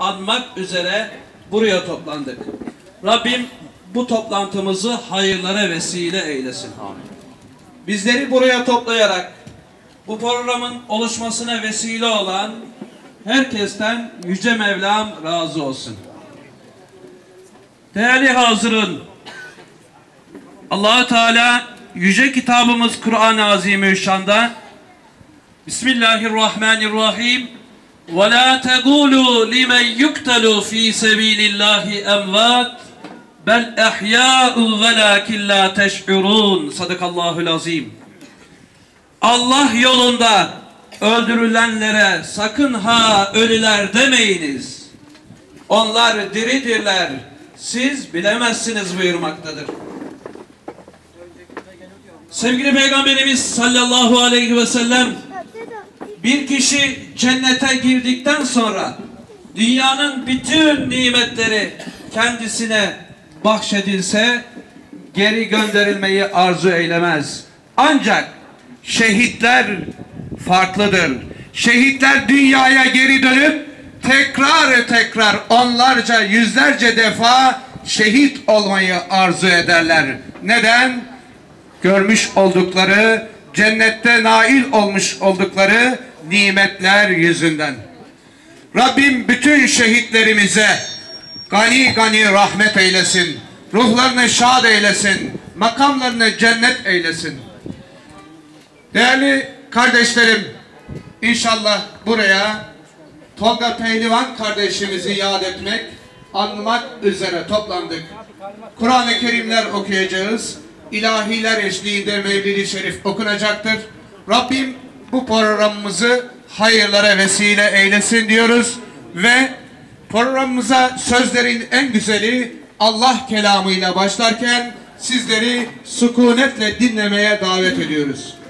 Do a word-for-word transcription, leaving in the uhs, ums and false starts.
anmak üzere buraya toplandık. Rabbim bu toplantımızı hayırlara vesile eylesin. Bizleri buraya toplayarak bu programın oluşmasına vesile olan herkesten Yüce Mevlam razı olsun. Değerli hazırın, Allah-u Teala yüce kitabımız Kur'an-ı Azimüşşan'da Bismillahirrahmanirrahim ve la tegulu limen yuktalu fi sebilillahi emvat bel ehya'u velakin la teş'urun. Sadakallahul azim. Allah yolunda öldürülenlere sakın ha ölüler demeyiniz. Onlar diridirler. Siz bilemezsiniz buyurmaktadır. Sevgili Peygamberimiz sallallahu aleyhi ve sellem, bir kişi cennete girdikten sonra dünyanın bütün nimetleri kendisine bahşedilse geri gönderilmeyi arzu eylemez. Ancak şehitler farklıdır. Şehitler dünyaya geri dönüp tekrar tekrar onlarca yüzlerce defa şehit olmayı arzu ederler. Neden? Görmüş oldukları, cennette nail olmuş oldukları nimetler yüzünden. Rabbim bütün şehitlerimize gani gani rahmet eylesin. Ruhlarını şad eylesin. Makamlarını cennet eylesin. Değerli kardeşlerim, inşallah buraya Tolga Pehlivan kardeşimizi yad etmek, anmak üzere toplandık. Kur'an-ı Kerimler okuyacağız. İlahiler eşliğinde Mevlid-i Şerif okunacaktır. Rabbim bu programımızı hayırlara vesile eylesin diyoruz ve programımıza sözlerin en güzeli Allah kelamıyla başlarken sizleri sükunetle dinlemeye davet ediyoruz.